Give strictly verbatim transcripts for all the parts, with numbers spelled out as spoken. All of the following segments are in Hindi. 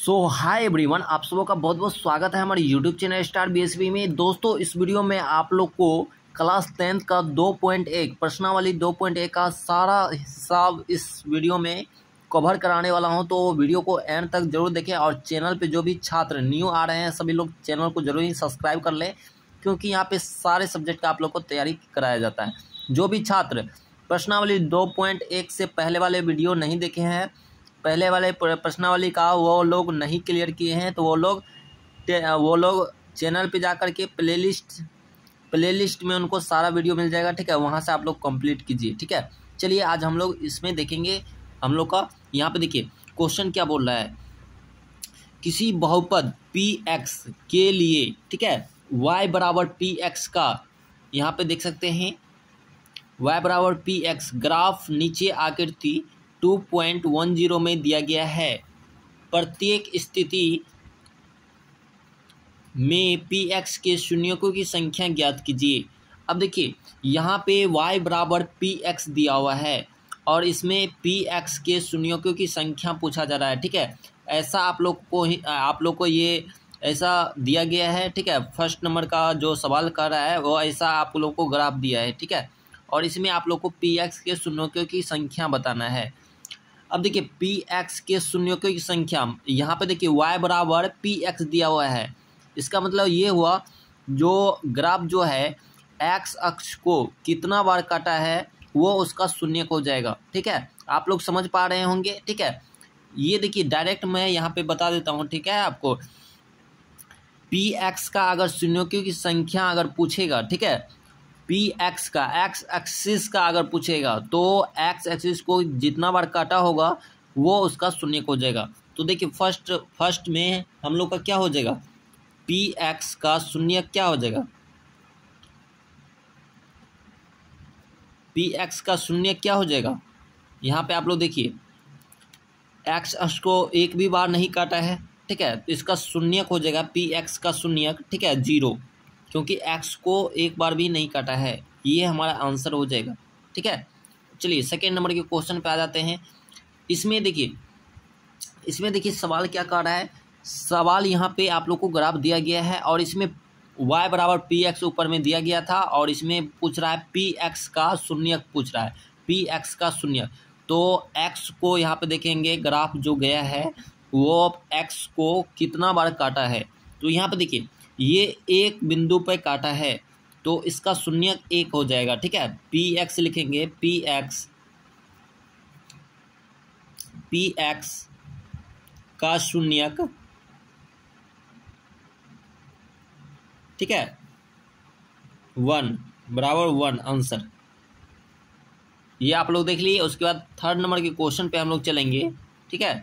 सो हाय एवरीवन, आप सबों का बहुत बहुत स्वागत है हमारे यूट्यूब चैनल स्टार बीएसबी में। दोस्तों, इस वीडियो में आप लोग को क्लास टेंथ का दो पॉइंट एक प्रश्नावली दो पॉइंट एक का सारा हिसाब इस वीडियो में कवर कराने वाला हूं, तो वीडियो को एंड तक जरूर देखें। और चैनल पे जो भी छात्र न्यू आ रहे हैं सभी लोग चैनल को जरूर ही सब्सक्राइब कर लें, क्योंकि यहाँ पे सारे सब्जेक्ट का आप लोग को तैयारी कराया जाता है। जो भी छात्र प्रश्नावली दो पॉइंट एक से पहले वाले वीडियो नहीं देखे हैं, पहले वाले प्रश्नावली का वो लोग नहीं क्लियर किए हैं, तो वो लोग वो लोग चैनल पे जाकर के प्लेलिस्ट प्लेलिस्ट में उनको सारा वीडियो मिल जाएगा। ठीक है, वहाँ से आप लोग कंप्लीट कीजिए। ठीक है, चलिए आज हम लोग इसमें देखेंगे। हम लोग का यहाँ पे देखिए क्वेश्चन क्या बोल रहा है। किसी बहुपद पी एक्स के लिए, ठीक है, y बराबर पी एक्स का, यहाँ पे देख सकते हैं y बराबर पी एक्स ग्राफ नीचे आकृति टू पॉइंट वन ज़ीरो में दिया गया है। प्रत्येक स्थिति में पी एक्स के शून्यकों की संख्या ज्ञात कीजिए। अब देखिए यहाँ पे y बराबर पी एक्स दिया हुआ है और इसमें पी एक्स के शून्यकों की संख्या पूछा जा रहा है। ठीक है, ऐसा आप लोग को ही आप लोग को ये ऐसा दिया गया है। ठीक है, फर्स्ट नंबर का जो सवाल कर रहा है वो ऐसा आप लोग को ग्राफ दिया है। ठीक है, और इसमें आप लोग को पी एक्स के शून्यकों की संख्या बताना है। अब देखिए पी एक्स के शून्यकों की संख्या, यहाँ पे देखिए y बराबर पी एक्स दिया हुआ है। इसका मतलब ये हुआ जो ग्राफ जो है एक्स अक्ष को कितना बार काटा है वो उसका शून्यक हो जाएगा। ठीक है, आप लोग समझ पा रहे होंगे। ठीक है, ये देखिए डायरेक्ट मैं यहाँ पे बता देता हूँ। ठीक है, आपको पी एक्स का अगर शून्यकों की संख्या अगर पूछेगा, ठीक है, पी एक्स का एक्स एक्सिस का अगर पूछेगा तो एक्स एक्सिस को जितना बार काटा होगा वो उसका शून्यक हो जाएगा। तो देखिए फर्स्ट फर्स्ट में हम लोग का क्या हो जाएगा, पी एक्स का शून्यक क्या हो जाएगा, पी एक्स का शून्यक क्या हो जाएगा। यहाँ पे आप लोग देखिए एक्स अक्ष को एक भी बार नहीं काटा है। ठीक है, तो इसका शून्यक हो जाएगा पी एक्स का शून्यक, ठीक है, जीरो, क्योंकि x को एक बार भी नहीं काटा है। ये हमारा आंसर हो जाएगा। ठीक है, चलिए सेकेंड नंबर के क्वेश्चन पे आ जाते हैं। इसमें देखिए इसमें देखिए सवाल क्या कर रहा है। सवाल यहाँ पे आप लोग को ग्राफ दिया गया है और इसमें y बराबर पी एक्स ऊपर में दिया गया था और इसमें पूछ रहा है पी एक्स का शून्यक पूछ रहा है, पी एक्स का शून्यक। तो x को यहाँ पे देखेंगे ग्राफ जो गया है वो x को कितना बार काटा है। तो यहाँ पे देखिए ये एक बिंदु पर काटा है तो इसका शून्यक एक हो जाएगा। ठीक है, पी एक्स लिखेंगे, पी एक्स पी एक्स का शून्यक, ठीक है, वन बराबर वन आंसर। ये आप लोग देख लिए। उसके बाद थर्ड नंबर के क्वेश्चन पे हम लोग चलेंगे। ठीक है,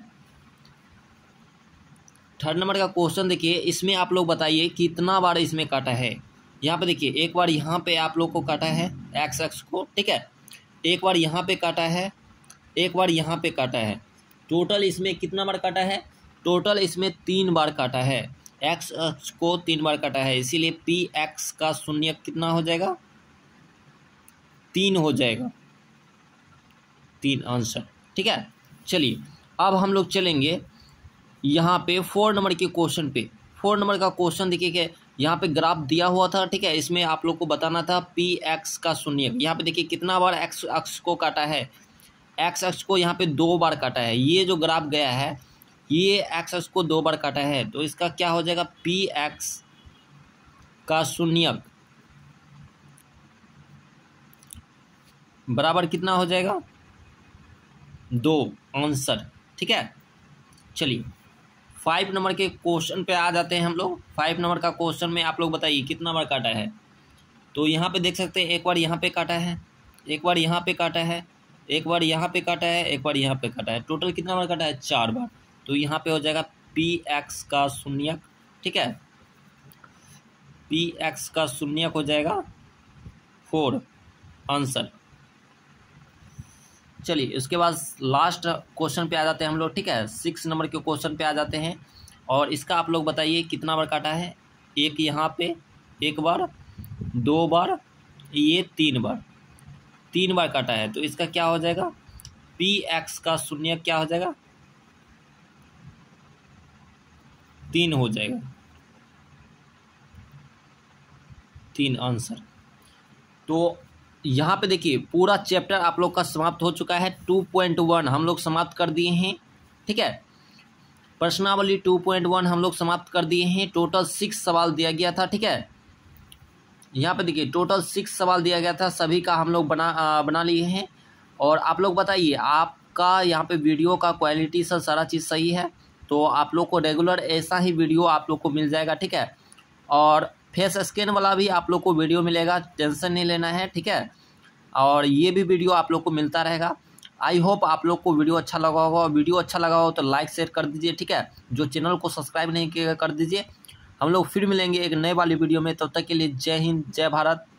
थर्ड नंबर का क्वेश्चन देखिए। इसमें आप लोग बताइए कितना बार इसमें काटा है। यहाँ पे देखिए एक बार यहाँ पे आप लोग को काटा है एक्स एक्स को, ठीक है, एक बार यहाँ पे काटा है, एक बार यहाँ पे काटा है। टोटल इसमें कितना बार काटा है, टोटल इसमें तीन बार काटा है। एक्स एक्स को तीन बार काटा है, इसीलिए पी एक्स का शून्यक कितना हो जाएगा, तीन हो जाएगा, तीन आंसर। ठीक है, चलिए अब हम लोग चलेंगे यहाँ पे फोर नंबर के क्वेश्चन पे। फोर नंबर का क्वेश्चन देखिए कि यहाँ पे ग्राफ दिया हुआ था। ठीक है, इसमें आप लोग को बताना था पी एक्स का शून्यक। यहाँ पे देखिए कितना बार एक्स अक्ष को काटा है, एक्स अक्ष को यहाँ पे दो बार काटा है। ये जो ग्राफ गया है ये एक्स अक्ष को दो बार काटा है, तो इसका क्या हो जाएगा, पी एक्स का शून्यक बराबर कितना हो जाएगा, दो आंसर। ठीक है, चलिए फाइव नंबर के क्वेश्चन पे आ जाते हैं हम लोग। फाइव नंबर का क्वेश्चन में आप लोग बताइए कितना बार काटा है। तो यहाँ पे देख सकते हैं एक बार यहाँ पे काटा है, एक बार यहाँ पे काटा है, एक बार यहाँ पे काटा है, एक बार यहाँ पे काटा है। टोटल कितना बार काटा है, चार बार। तो यहाँ पे हो जाएगा पी एक्स का शून्यक, ठीक है, पी एक्स का शून्यक हो जाएगा फोर आंसर। चलिए उसके बाद लास्ट क्वेश्चन पे आ जाते हैं हम लोग। ठीक है, सिक्स नंबर के क्वेश्चन पे आ जाते हैं और इसका आप लोग बताइए कितना बार काटा है। एक यहाँ पे एक बार, दो बार, ये तीन बार, तीन बार काटा है। तो इसका क्या हो जाएगा, पी एक्स का शून्यक क्या हो जाएगा, तीन हो जाएगा, तीन आंसर। तो यहाँ पे देखिए पूरा चैप्टर आप लोग का समाप्त हो चुका है। टू पॉइंट वन हम लोग समाप्त कर दिए हैं, ठीक है। प्रश्नावली टू पॉइंट वन हम लोग समाप्त कर दिए हैं। टोटल सिक्स सवाल दिया गया था, ठीक है। यहाँ पे देखिए टोटल सिक्स सवाल दिया गया था, सभी का हम लोग बना आ, बना लिए हैं। और आप लोग बताइए आपका यहाँ पे वीडियो का क्वालिटी सब सारा चीज़ सही है, तो आप लोग को रेगुलर ऐसा ही वीडियो आप लोग को मिल जाएगा, ठीक है। और फेस स्कैन वाला भी आप लोग को वीडियो मिलेगा, टेंशन नहीं लेना है, ठीक है। और ये भी वीडियो आप लोग को मिलता रहेगा। आई होप आप लोग को वीडियो अच्छा लगा होगा। वीडियो अच्छा लगा हो तो लाइक शेयर कर दीजिए, ठीक है। जो चैनल को सब्सक्राइब नहीं किया कर दीजिए। हम लोग फिर मिलेंगे एक नए वाली वीडियो में, तब तक के लिए जय हिंद, जय भारत।